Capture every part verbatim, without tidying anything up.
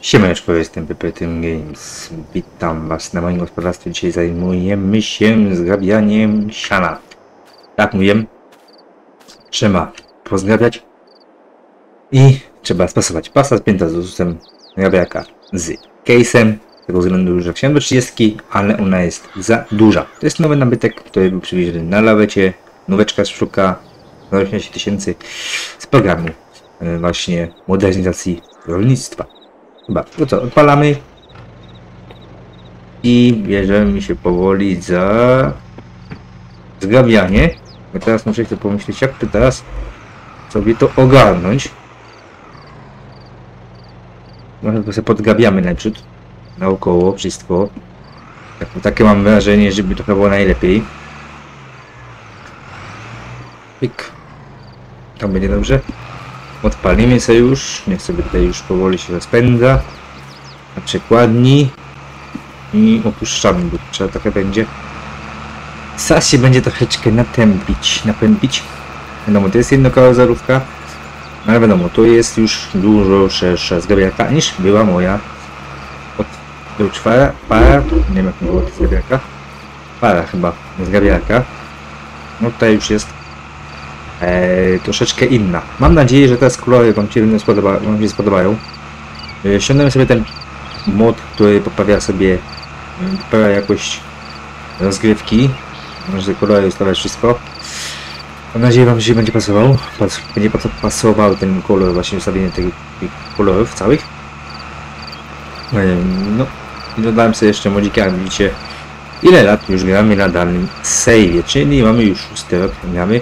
Siemaneczko, jestem Pepetym Games. Witam was na moim gospodarstwie. Dzisiaj zajmujemy się zgrabianiem siana. Tak mówię, trzeba pozgrabiać i trzeba spasować pasa spięta z ususem grabiaka z case'em. Z tego względu, że chciałem do trzydziestki, ale ona jest za duża. To jest nowy nabytek, który był przywieziony na lawecie. Nóweczka z szuka za osiemnaście tysięcy z programu właśnie modernizacji rolnictwa. Chyba, to co, odpalamy i bierzemy się powoli za zgrabianie. Bo teraz muszę sobie pomyśleć, jak to teraz sobie to ogarnąć. Może to sobie podgrabiamy najprzód naokoło wszystko. Tak, takie mam wrażenie, żeby to było najlepiej. Pik. Tam będzie dobrze. Odpalimy sobie już, niech sobie tutaj już powoli się rozpędza na przekładni i opuszczamy, bo trzeba trochę będzie zaś się będzie troszeczkę natępić, napępić. Wiadomo, to jest jednokołowzarówka, ale wiadomo, to jest już dużo szersza zgrabiarka niż była moja od był czwara, para, nie wiem jak było to zgrabiarka, para chyba zgrabiarka. No tutaj już jest Eee, troszeczkę inna. Mam nadzieję, że teraz kolory wam się, spodoba, wam się spodobają. Eee, ściągnąłem sobie ten mod, który poprawia sobie poprawia jakość rozgrywki. Może kolory ustawiać wszystko. Mam nadzieję, wam się będzie pasował. Pas, będzie pasował ten kolor, właśnie ustawienie tych, tych kolorów całych. Eee, no i dodałem sobie jeszcze modzika, jak widzicie, ile lat już gramy na danym save'ie, czyli mamy już szósty rok, gramy.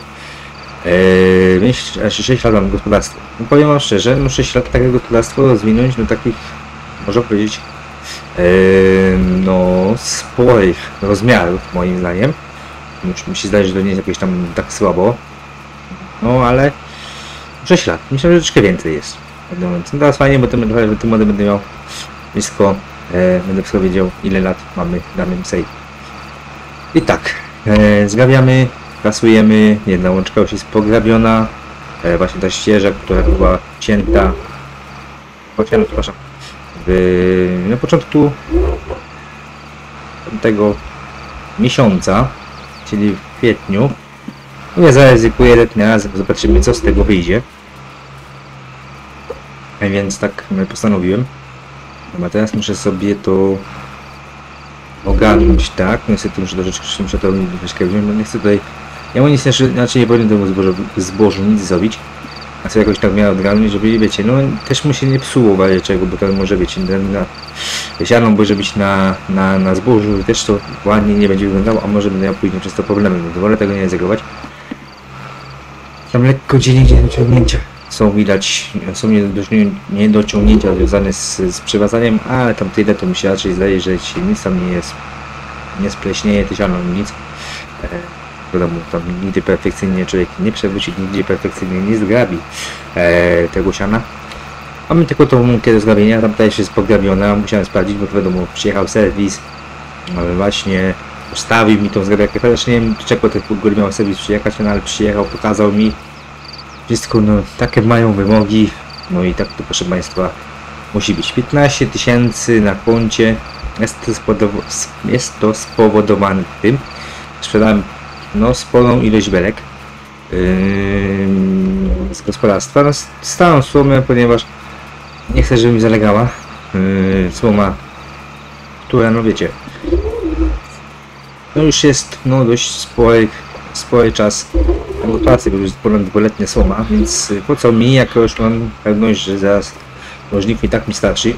Eee, sześć lat mam gospodarstwo. No, powiem wam szczerze, no sześć lat takie gospodarstwo rozwinąć do takich, można powiedzieć, eee, no sporych rozmiarów moim zdaniem. Już mi się zdaje, że to nie jest jakieś tam tak słabo. No ale sześć lat, myślę, że troszeczkę więcej jest. No teraz fajnie, bo tym, tym modem będę miał blisko, e, będę wszystko wiedział, ile lat mamy w danym save. I tak, e, zgrabiamy. Kasujemy, jedna łączka już jest pograbiona, e, właśnie ta ścieża, która była cięta, pocięta, przepraszam, w, na początku tego miesiąca, czyli w kwietniu. Ja zaryzykuję jeden raz, zobaczymy, co z tego wyjdzie. A więc tak postanowiłem. No a teraz muszę sobie to ogarnąć, tak? Niestety muszę troszeczkę, muszę to troszeczkę wziąć, bo nie chcę tutaj. Ja mu nic inaczej nie powinien temu zbożu, zbożu nic zrobić, a sobie jakoś tak miał odgarnąć, żeby, wiecie, no też mu się nie psuło w czego, bo to może być na siano, może być na, na, na zbożu, też to ładnie nie będzie wyglądało, a może będę miał później przez to problemy, więc wolę tego nie ryzykować. Tam lekko gdzie niegdzie dociągnięcia są widać, są niedociągnięcia związane z, z przywadzaniem, ale tam tyle to mi się raczej zdaje, że się nic tam nie jest, nie spleśnieje, to siano nic. Wiadomo, tam nigdy perfekcyjnie człowiek nie przewróci, nigdy perfekcyjnie nie zgrabi e, tego siana. Mamy tylko tą łąkę do zgrabienia, tam też jest podgrabiona, musiałem sprawdzić, bo wiadomo, przyjechał serwis, ale właśnie ustawił mi tą zgrabiarkę, chociaż nie wiem czego ten góry miał serwis przyjechać, no ale przyjechał, pokazał mi wszystko, no takie mają wymogi, no i tak to proszę Państwa musi być. piętnaście tysięcy na koncie, jest to, jest to spowodowane tym, sprzedałem no sporą ilość belek yy, z gospodarstwa. No, stałą słomę, ponieważ nie chcę, żeby mi zalegała yy, słoma, która, no wiecie, no już jest no dość spory, spory czas do pracy, bo już jest ponad dwuletnia słoma, więc po co mi, jak już mam pewność, że zaraz możliwie i tak mi starczy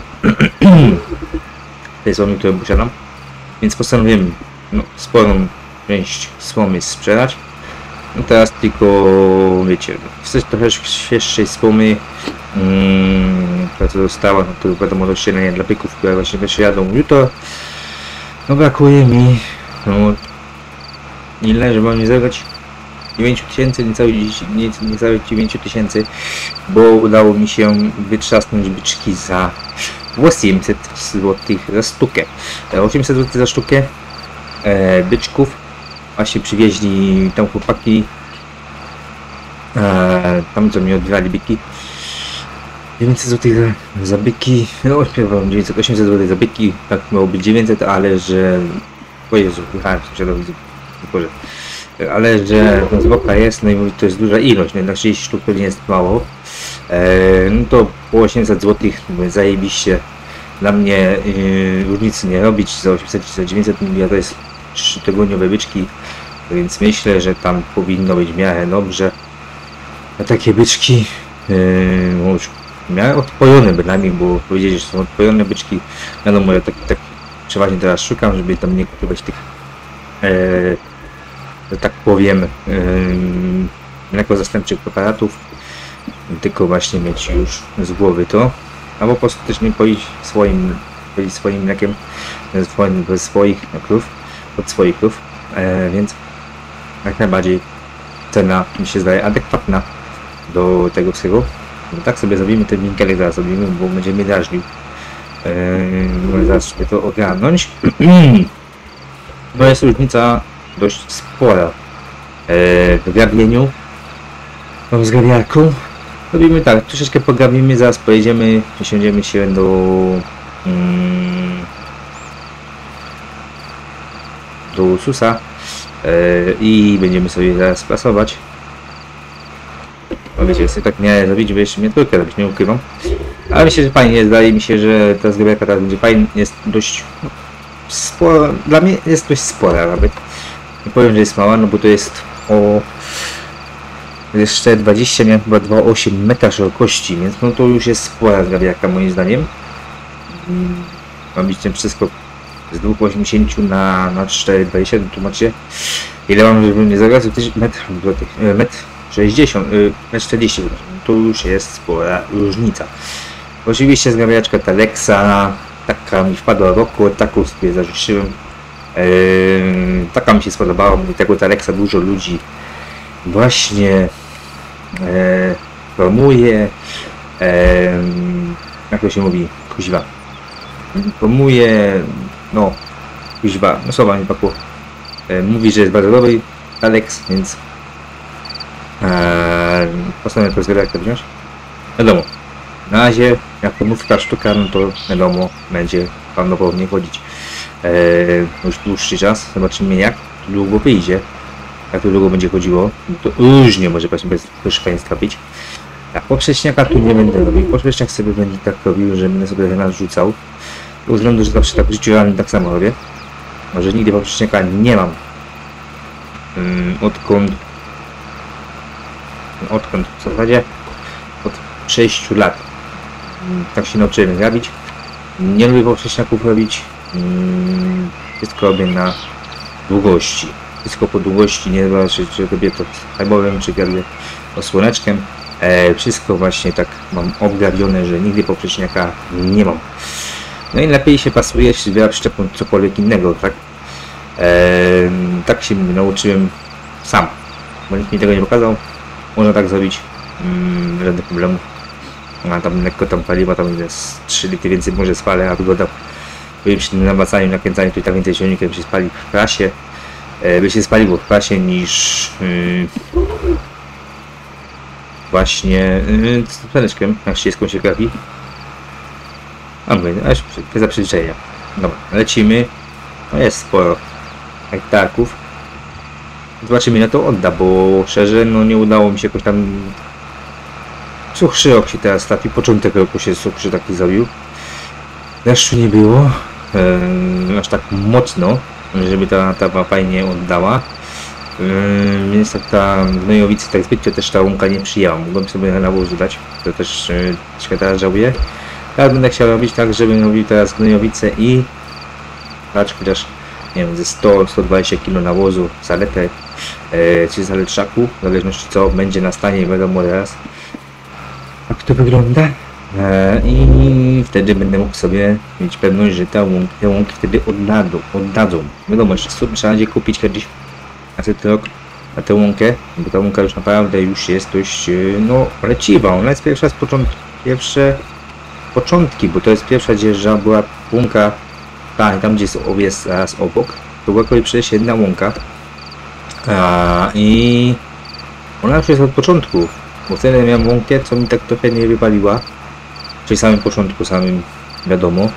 tej słomy, którą posiadam, więc postanowiłem no, sporą część słomy sprzedać. No teraz tylko, wiecie, chcę trochę świeższej słomy, hmm, która to została, no to wiadomo, rozścielenia dla byków, które właśnie też jadą jutro. No brakuje mi, no ile, żeby mam nie zerwać dziewięć tysięcy, niecałe nie, dziewięć tysięcy, bo udało mi się wytrzasnąć byczki za osiemset złotych za sztukę. osiemset złotych za sztukę e, byczków. Właśnie przywieźli tam chłopaki, e, tam co mi odbierali byki. dziewięćset złotych za zabytki, no śpiewam dziewięćset, osiemset złotych zabytki, tak miało być dziewięćset, ale że... O Jezu, jechałem sąsiadowi, Boże. Ale że no, zwłoka jest, no i mówię, to jest duża ilość, no jednak trzydzieści sztuk pewnie jest mało. E, no to po osiemset złotych, mówię, zajebiście. Dla mnie yy, różnicy nie robić, za osiemset czy za dziewięćset, mówię, to jest trzytygodniowe byczki, więc myślę, że tam powinno być w miarę dobrze. A takie byczki, yy, no już w miarę odpojone bynajmniej, bo powiedzieć, że są odpojone byczki, wiadomo, ja tak, tak przeważnie teraz szukam, żeby tam nie kupować tych, yy, że tak powiem, yy, mleko zastępczych preparatów, tylko właśnie mieć już z głowy to, albo po prostu też nie poić swoim, poić swoim mlekiem swoim, bez swoich krów, od swoich krów, yy, więc jak najbardziej cena mi się zdaje adekwatna do tego wszystkiego. No tak sobie zrobimy ten winkelek, zaraz zrobimy, bo będziemy drażnił. Eee, zaraz sobie to ogarnąć. No jest różnica dość spora eee, w grabieniu, w zgrabiarku. Robimy tak, troszeczkę pograbimy, zaraz pojedziemy, przesiądziemy się do mm, do Ursusa eee, i będziemy sobie zaraz prasować. No wiecie, chcę tak nie zrobić, żeby jeszcze mnie trójkę robić, nie ukrywam. Ale myślę, że fajnie, zdaje mi się, że ta zgrabiarka teraz będzie fajna, jest dość no, spora, dla mnie jest dość spora nawet. Nie powiem, że jest mała, no bo to jest o jeszcze dwadzieścia, miałem chyba dwa przecinek osiem metra szerokości, więc no to już jest spora zgrabiarka moim zdaniem. Ma być ten przeskok z dwa przecinek osiemdziesiąt na, na cztery przecinek dwadzieścia, tu macie ile mam, żeby nie zagrać, metr, metr sześćdziesiąt, metr czterdzieści, to już jest spora różnica. Oczywiście zgrabiaczka ta Lexa, taka mi wpadła w oko, taką sobie zarzuciłem. Yy, taka mi się spodobała, i tego ta Lexa dużo ludzi właśnie yy, promuje, yy, jak to się mówi, kuźwa, promuje, no, kuźwa, no słowa mi pakło, yy, mówi, że jest bardzo dobry Alex, więc Eee, postanowię to zgrabiarkę wziąć. Wiadomo, na razie jak pomówka sztuka, no to wiadomo, będzie prawdopodobnie chodzić eee, już dłuższy czas. Zobaczymy jak długo wyjdzie, jak to długo będzie chodziło. To różnie może właśnie bez Państwa być. Tak, poprzeczniaka tu nie będę robił. Poprzeczniak sobie będzie tak robił, że będę sobie nas rzucał. Z względu, że zawsze tak w życiu realnym tak samo robię. Może nigdy poprzeczniaka nie mam. Hmm, odkąd odkąd w zasadzie od sześciu lat tak się nauczyłem grabić. Nie lubię poprzeczniaków robić, wszystko robię na długości, wszystko po długości, nie zobaczyć, czy robię to herbowym, czy grabię osłoneczkiem, e, wszystko właśnie tak mam obgrabione, że nigdy poprzeczniaka nie mam. No i lepiej się pasuje, jeśli zbiera przyczepą cokolwiek innego, tak? E, tak się nauczyłem sam, bo nikt mi tego nie pokazał. Można tak zrobić, mm, żadnych problemów. A tam lekko tam paliwa, tam jest trzy litry więcej może spalę, a wygoda przy tym namacaniu, nakręcaniu, to i tak więcej silnikiem się spali w prasie, e, by się spaliło w prasie niż yy, właśnie yy, z planeczkiem, na trzydziestką się grafi. A mówię, aż za przyzwyczajenia. Dobra, lecimy. No jest sporo hektarków. Zobaczymy, na to odda, bo szczerze, no nie udało mi się jakoś tam... Suchszy rok się teraz trafi, początek roku się suchszy taki zrobił. Deszczu nie było, yy, aż tak mocno, żeby ta trawa fajnie oddała. Yy, więc tak ta gnojowica, tak zbytnio też ta łąka nie przyjęła. Mogłem sobie nawozu dać, to też yy, troszkę teraz żałuję. Teraz będę chciał robić tak, żebym robił teraz gnojowicę i... Patrz, chociaż nie wiem, ze sto do stu dwudziestu kg nawozu za letę, yy, czy za letrzaku, w zależności co będzie na stanie, wiadomo teraz. Jak to wygląda? I wtedy będę mógł sobie mieć pewność, że te łąki, te łąki wtedy oddadzą, oddadzą. Wiadomo, jeszcze trzeba będzie kupić kiedyś na ten rok na tę łąkę, bo ta łąka już naprawdę już jest dość no leciwa. Ona jest pierwsza z początku, pierwsze początki, bo to jest pierwsza dzierża, była łąka, tak, tam gdzie jest owiec zaraz obok, to była kolej przecież jedna łąka. A, i ona już jest od początku. Bo wtedy miałem łąkę, co mi tak trochę nie wypaliła. Czyli samym początku, samym wiadomo,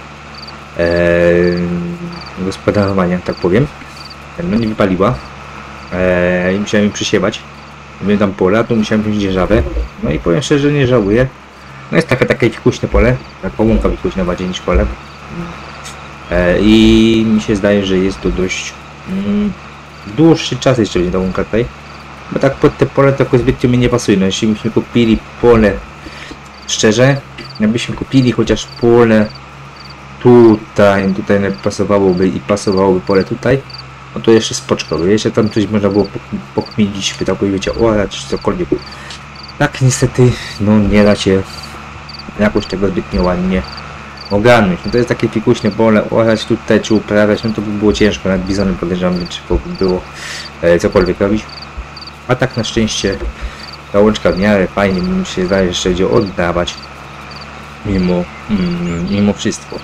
e, gospodarowania, tak powiem. No nie wypaliła. E, I musiałem ją przysiewać. Miałem tam pola, tu musiałem wziąć dzierżawę. No i powiem szczerze, że nie żałuję. No jest takie, takie fikuśne pole, tak łąka fikuśna bardziej niż pole. E, I mi się zdaje, że jest to dość mm, dłuższy czas jeszcze będzie ta łąka tutaj. Bo tak pod te pole to jakoś zbytnio mi nie pasuje. No jeśli byśmy kupili pole, szczerze, jakbyśmy kupili chociaż pole tutaj, tutaj pasowałoby i pasowałoby pole tutaj, no to jeszcze spoczko, jeszcze tam coś można było pokminić, by tak wiecie, orać czy cokolwiek. Tak niestety, no nie da się jakoś tego zbytnio ładnie ogarnąć. No to jest takie fikuśne pole, orać tutaj czy uprawiać, no to by było ciężko, nad bizonem podejrzewam, czy by było e, cokolwiek robić. A tak na szczęście ta łączka w miarę fajnie mi się zdaje, że jeszcze będzie oddawać mimo, mm, mimo wszystko.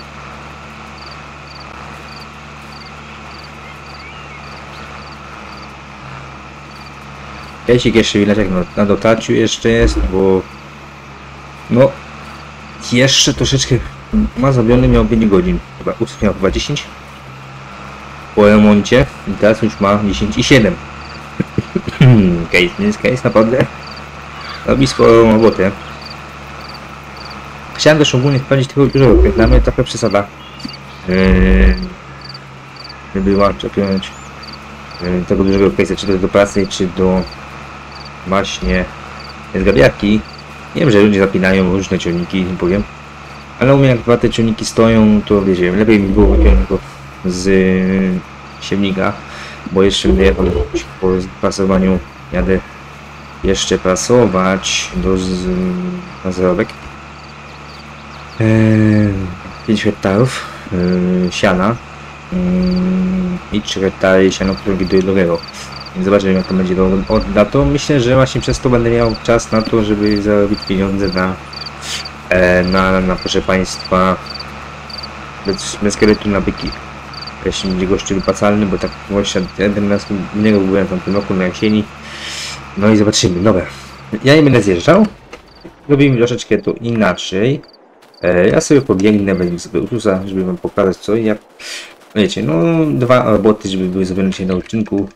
Kejsik jeszcze widać na, na dotarciu jeszcze jest, bo no jeszcze troszeczkę ma zrobiony, miał pięć godzin, chyba miał chyba dziesięć po remoncie i teraz już ma dziesięć i siedem. Case, więc case naprawdę robi sporą robotę. Chciałem też ogólnie sprawdzić tego dużego case, dla mnie trochę przesada, yy, żeby była czepiać yy, tego dużego case'a, czy to do pracy, czy do właśnie zgrabiarki. Wiem, że ludzie zapinają różne ciągniki, nie powiem, ale u mnie jak dwa te ciągniki stoją, to wiecie, lepiej mi było wyciągnąć go z yy, siewnika, bo jeszcze będę jechał po pasowaniu, jadę jeszcze pasować do z, na zarobek eee, pięć hektarów eee, siana eee, i trzy hektary siana, które widuję drogego. Więc zobaczymy, jak to będzie do odda. To myślę, że właśnie przez to będę miał czas na to, żeby zarobić pieniądze na e, na, na proszę Państwa bez, bez skeletu na byki. Jeśli będzie gościu wypłacalny, bo tak właśnie jeden raz u niego byłem tam w tym roku na jesieni. No i zobaczymy. Dobra, ja nie będę zjeżdżał, robimy troszeczkę to inaczej. e, ja sobie pobiegnę, będę sobie ususa, żeby wam pokazać co i jak. Wiecie, no dwa roboty, żeby były zrobione dzisiaj na odcinku.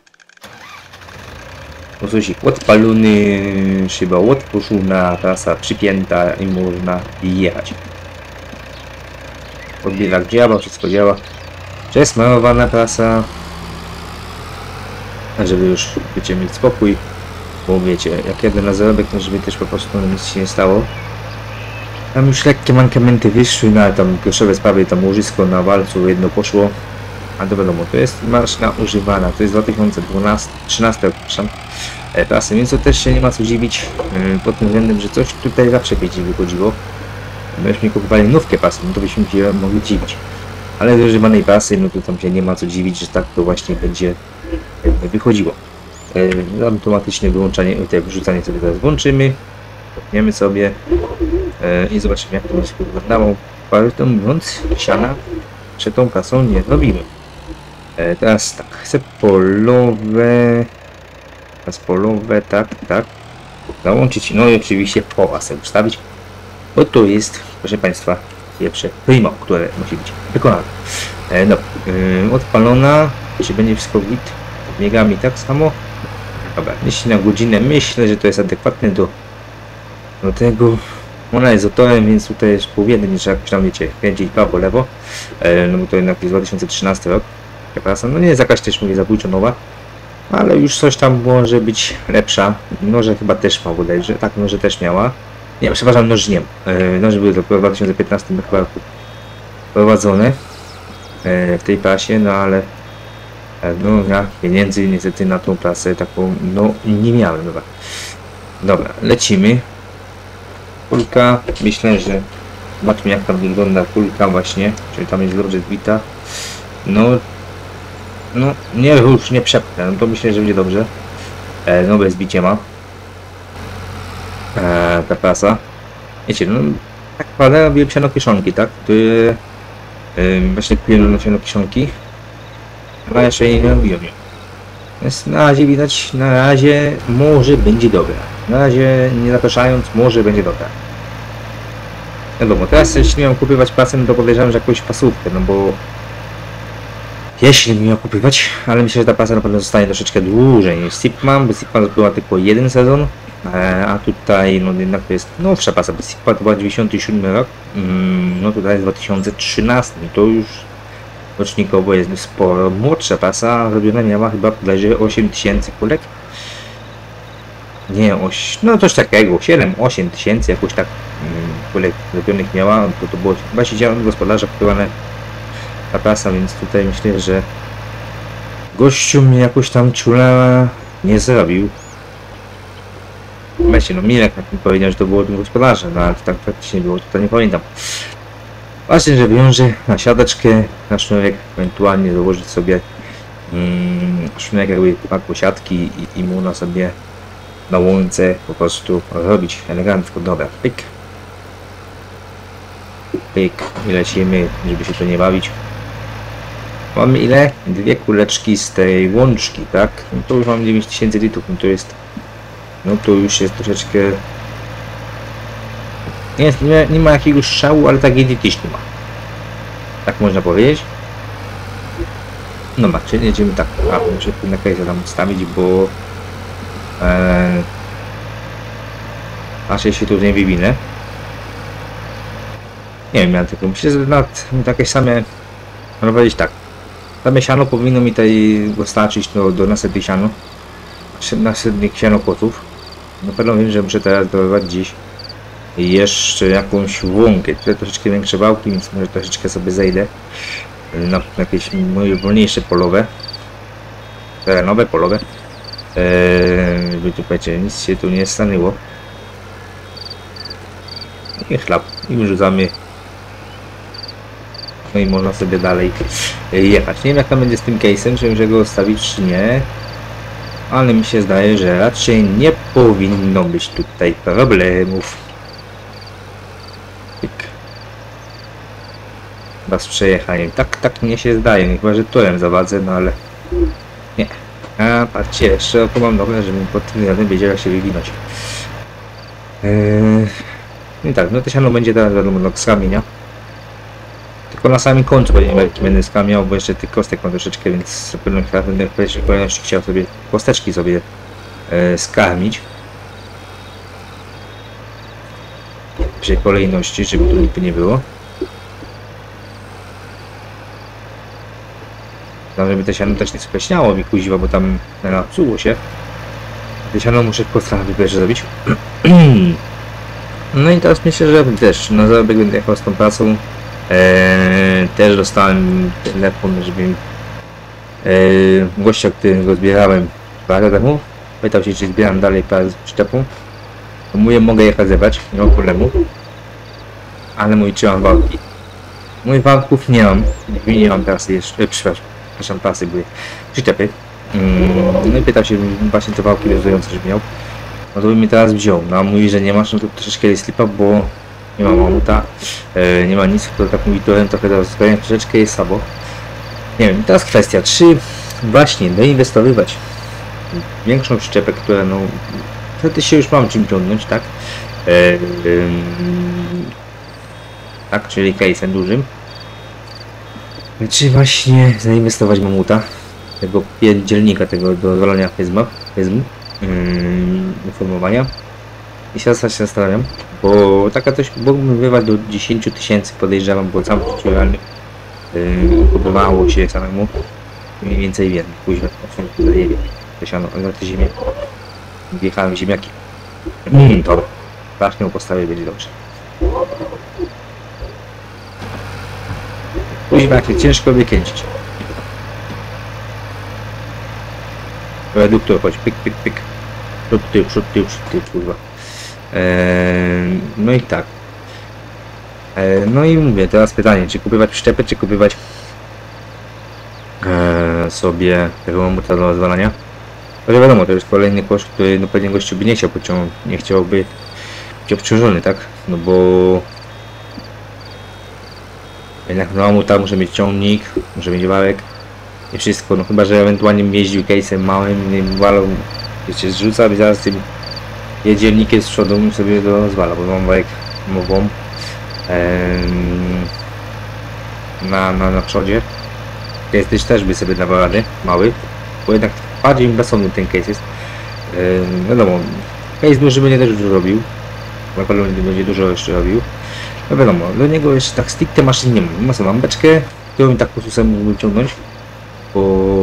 Ususik odpalony, szyba odpuszczona, trasa przypięta i można jechać. Odbierak działa, wszystko działa. Przesmarowana prasa, żeby już wiecie, mieć spokój, bo wiecie, jak jadę na zarobek, to żeby też po prostu nic się nie stało. Tam już lekkie mankamenty wyszły, no ale tam pierwszowe sprawy, tam łożysko na walcu jedno poszło, a to wiadomo, to jest maszyna używana, to jest dwa tysiące dwunasty, trzynasty, przepraszam, prasy, więc to też się nie ma co dziwić yy, pod tym względem, że coś tutaj zawsze będzie wychodziło. Gdybyśmy kupowali nówkę pasy, no to byśmy się mogli dziwić. Ale do używanej pasy, no to tam się nie ma co dziwić, że tak to właśnie będzie wychodziło. E, automatyczne wyłączanie, tutaj wyrzucanie sobie teraz włączymy, kopniemy sobie e, i zobaczymy, jak to będzie wyglądało. Prawdę mówiąc, siana przed tą pasą nie robimy. E, teraz tak, chcę polowe, teraz polowe, tak, tak, załączyć, no i oczywiście połasę ustawić, bo to jest, proszę Państwa, pierwsze primo, które musi być wykonane. E, no, yy, odpalona, czy będzie wszystko git? Biegami tak samo. Dobra, jeśli na godzinę myślę, że to jest adekwatne do, do tego. Ona jest otorem, więc tutaj jest pół jeden, nie trzeba jakoś tam wiecie, kręcić prawo, lewo. E, no bo to jednak jest dwa tysiące trzynasty rok. Prasa, no nie jest jakaś też mówię zabójczo nowa, ale już coś tam może być lepsza. Noże chyba też ma bodajże, tak, noże też miała. Nie, przepraszam, noż nie. E, noże były dopiero w dwa tysiące piętnastym chyba prowadzone e, w tej prasie, no ale e, no ja pieniędzy niestety na tą prasę taką no nie miałem. Dobra, dobra, lecimy. Kulka, myślę, że zobaczmy jak tam wygląda kulka właśnie, czyli tam jest dobrze zbita. No, no nie już nie przepnę, no to myślę, że będzie dobrze. E, no bez bicia ma. E, ta prasa. Wiecie, no tak naprawdę robiłem sianokieszonki, tak? Które e, właśnie kupiłem na sianokieszonki. A jeszcze jej nie robiłem. Więc na razie widać, na razie może będzie dobra. Na razie nie zapraszając, może będzie dobra. Wiadomo, teraz jeśli miałem kupywać pasę, no to podejrzewam, że jakąś pasówkę, no bo jeśli miał kupywać, ale myślę, że ta pasa na pewno zostanie troszeczkę dłużej niż Sipman, bo Sipman była tylko jeden sezon, a tutaj no jednak to jest nowsza pasa, bo Sipman to była dziewięćdziesiąty siódmy rok, no tutaj jest dwa tysiące trzynasty, to już rocznikowo jest sporo młodsza pasa, robiona miała chyba bodajże osiem tysięcy kulek. Nie, oś, no coś takiego, siedem osiem tysięcy jakoś tak mm, kulek robionych miała, bo to było chyba siedziałem gospodarza kupowane ta pasa, więc tutaj myślę, że gościu mnie jakoś tam ciula nie zrobił. Wiecie, no Milek mi powiedział, że to było tym gospodarze, no ale to tak praktycznie było, to nie pamiętam. Właśnie, że wiąże na siateczkę, na sznurek, ewentualnie założyć sobie mm, sznurek jakby paku siatki i, i mu na sobie na łące po prostu robić elegancko. Dobra, pyk. Pyk i lecimy, żeby się to nie bawić. Mamy ile? Dwie kuleczki z tej łączki, tak? No to już mam dziewięć tysięcy litrów, no to jest... No to już jest troszeczkę... Nie, nie, nie ma jakiegoś szału, ale tragedii też nie ma. Tak można powiedzieć. No czyli jedziemy tak. A, muszę tu na krajce tam ustawić, bo... Eee, Raczej się tu nie wywinę. Nie wiem, ja tylko myślę, że nad takie same... Można powiedzieć tak. Same siano powinno mi tutaj dostarczyć do, do następnych siano. Następnych sianokotów. Na pewno wiem, że muszę teraz dodawać gdzieś jeszcze jakąś łąkę. Tutaj troszeczkę większe wałki, więc może troszeczkę sobie zejdę na, na jakieś moje wolniejsze polowe. Terenowe, polowe. Eee, żeby tu powiedzieć, nic się tu nie stanęło. I chlap. I wyrzucamy. No i można sobie dalej jechać. Nie wiem, jak tam będzie z tym case'em, czy może go zostawić, czy nie. Ale mi się zdaje, że raczej nie powinno być tutaj problemów. Pyk. Chyba z przejechaniem. Tak, tak mnie się zdaje. Chyba, że torem zawadzę, no ale nie. A patrzcie, jeszcze oko mam dobre, żebym pod tym razem wiedział, jak się wywinąć. Eee... No i tak, no to siano będzie teraz wiadomo no, z kamienia. Tylko na samym końcu będę, będę skamiał, bo jeszcze tych kostek mam troszeczkę, więc będę w pierwszej kolejności chciał sobie kosteczki sobie e, skarmić. W pierwszej kolejności, żeby tu nigdy nie było. Tam, żeby te siano też nie spleśniało mi kuziwa, bo tam napsuło się. Te siano muszę postawić pierwsze zrobić. No i teraz myślę, że też na zarobek będę jechał z tą pracą. Eee, też dostałem telefon, żeby eee, gościa, którego zbierałem dwa lata temu, pytał się, czy zbieram dalej parę z przyczepą. To mówię, mogę jechać zebrać, nie ma problemu. Ale mój, czy mam wałki? Mój wałków nie mam, nie mam prasy jeszcze, e, przepraszam, prasy były przyczepy. Mm, no i pytał się właśnie te wałki rezonujące, żeby miał. No to by mi teraz wziął, no a mówi, że nie masz, no to troszeczkę jest slipa, bo nie ma mamuta, e, nie ma nic, to tak mówi, to trochę do zgrania troszeczkę jest słabo. Nie wiem, teraz kwestia, czy właśnie doinwestowywać w większą przyczepę, która no, wtedy się już mam czym ciągnąć, tak? E, e, tak, czyli case'em dużym. Czy właśnie zainwestować w mamuta, tego pierdzielnika, tego do zwalania Fezma, Fezmu, um, informowania. I się zastanawiam, bo taka coś mógłbym wywać do dziesięciu tysięcy, podejrzewam, bo sam realny yy, kupowało się samemu mniej więcej wiem, później nie wiem, to siano, na tę ziemię wjechałem w ziemniaki. Mm, to strasznie postawię, będzie dobrze. Później jak ciężko wykręcić. Reduktor, chodź, pyk, pyk, pyk. Przód, tył, przód, tył, przód, tył, kurwa. Eee, no i tak. Eee, no i mówię, teraz pytanie, czy kupować przyczepę, czy kupować eee, sobie tego mamuta do rozwalania. Ale wiadomo, to jest kolejny koszt, który no pewnie gościu by nie chciał pociągnąć, nie chciałby być obciążony, tak? No bo jednak na mamuta muszę mieć ciągnik, muszę mieć wałek i wszystko, no chyba, że ewentualnie jeździł case'em małym, nie walą, wiecie, zrzuca, i zaraz tym jedzielnikiem z przodu sobie do rozwala, bo mam wałek mową em, na, na, na przodzie. Case też by sobie dawał rady, mały, bo jednak bardziej inwersowny ten case jest. Em, wiadomo, case duży będzie też dużo robił, na pewno będzie dużo jeszcze robił. No wiadomo, do niego jeszcze tak stricte maszyn nie mam. Mam mam beczkę, którą tak po prostu mógłbym ciągnąć, bo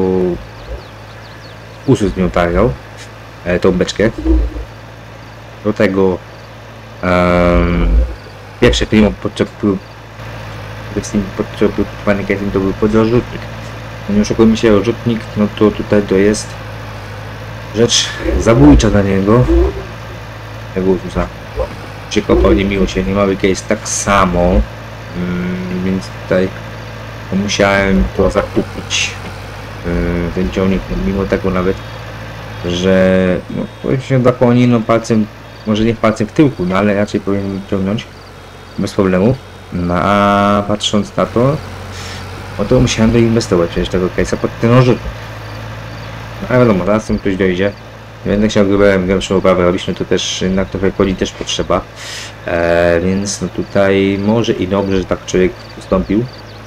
Usus miał targał e, tą beczkę. Do tego um, pierwszy film podczas podczepowany casing to był podrzutnik. No nie oszukujmy się, rzutnik, no to tutaj to jest rzecz zabójcza dla niego. Tego Ususa. Przykopał niemiło się, niemały case tak samo, mm, więc tutaj musiałem to zakupić, yy, ten ciągnik, no, mimo tego nawet, że no, to się dokłoni no palcem, może nie palcem w tyłku, no ale raczej powinien ciągnąć bez problemu. No a patrząc na to, no to musiałem doinwestować przecież tego case'a pod ten rzutnik. No a wiadomo, zaraz tym ktoś dojdzie. Nie będę chciał grubałem głębszą oprawę robić, no to też jednak trochę koli też potrzeba. E, więc no tutaj może i dobrze, że tak człowiek postąpił.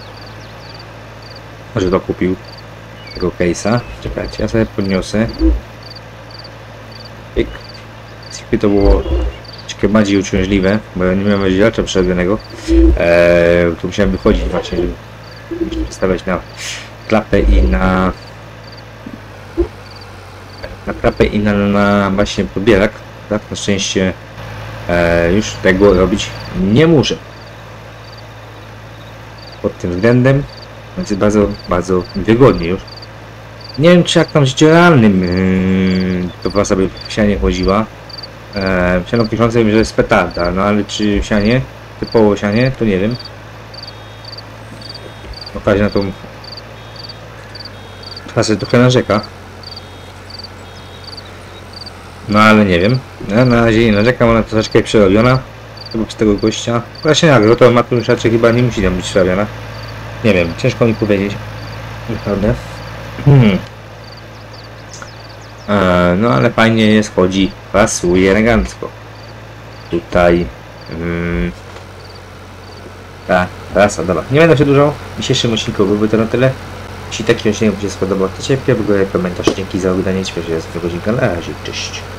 Że dokupił tego case'a. Czekajcie, ja sobie podniosę. Pyk. To było troszkę bardziej uciążliwe, bo ja nie miałem rozdzielacza przerobionego. E, tu musiałem wychodzić właśnie, żeby stawiać na klapę i na na klapę i na, na właśnie podbierak, tak? Na szczęście e, już tego robić nie muszę. Pod tym względem więc jest bardzo, bardzo wygodnie już. Nie wiem, czy jak tam życiu realnym yy, to była sobie w sianie chodziła. E, siano piszące wiem, że jest petarda, no ale czy w sianie, typowo sianie, to nie wiem. Okazja na tą trasę trochę narzeka. No ale nie wiem, ja na razie nie narzekam, ona troszeczkę przerobiona chyba przez tego gościa. Właśnie jak, to ma tu już raczej chyba nie musi tam być przerobiona. Nie wiem, ciężko mi powiedzieć. Naprawdę. Hmm. E, no ale fajnie jest, chodzi, pasuje elegancko. Tutaj hmm. ta trasa, dobra. Nie będę przedłużał. W dzisiejszym odcinku byłby to na tyle. Jeśli taki odcinek Wam się spodobał, to ciepło, w ogóle komentarz. Dzięki za oglądanie. Ćwiczę z tego godzinka. Na razie, cześć.